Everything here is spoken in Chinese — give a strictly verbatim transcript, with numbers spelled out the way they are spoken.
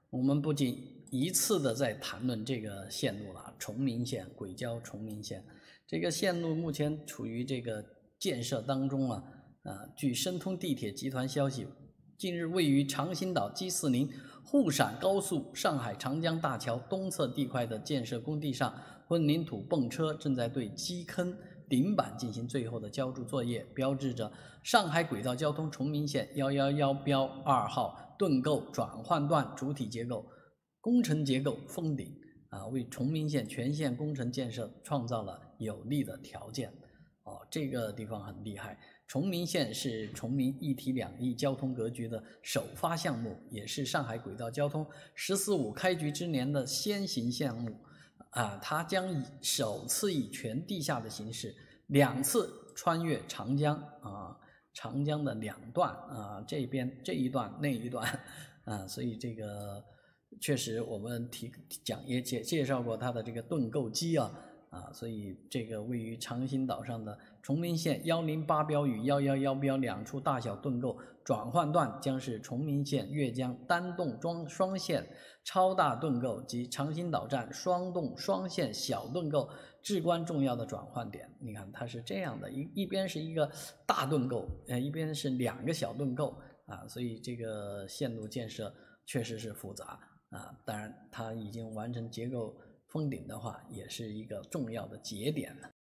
我们不仅一次的在谈论这个线路了，崇明线、轨交崇明线这个线路目前处于这个建设当中啊。啊，据申通地铁集团消息，近日位于长兴岛 G 四零沪陕高速上海长江大桥东侧地块的建设工地上，混凝土泵车正在对基坑顶板进行最后的浇筑作业，标志着上海轨道交通崇明线一一一标二号盾构转换段主体结构工程结构封顶啊，为崇明线全线工程建设创造了有利的条件。哦，这个地方很厉害。崇明线是崇明一体两翼交通格局的首发项目，也是上海轨道交通“十四五”开局之年的先行项目。啊，它将以首次以全地下的形式，两次穿越长江啊，长江的两段啊，这边这一段那一段啊，所以这个确实我们提讲也介介绍过它的这个盾构机啊。啊，所以这个位于长兴岛上的崇明线一零八标与一一一标两处大小盾构转换段，将是崇明线越江单洞双双线超大盾构及长兴岛站双洞双线小盾构至关重要的转换点。你看，它是这样的，一一边是一个大盾构，呃，一边是两个小盾构啊，所以这个线路建设确实是复杂啊。当然，它已经完成结构封顶的话，也是一个重要的节点了。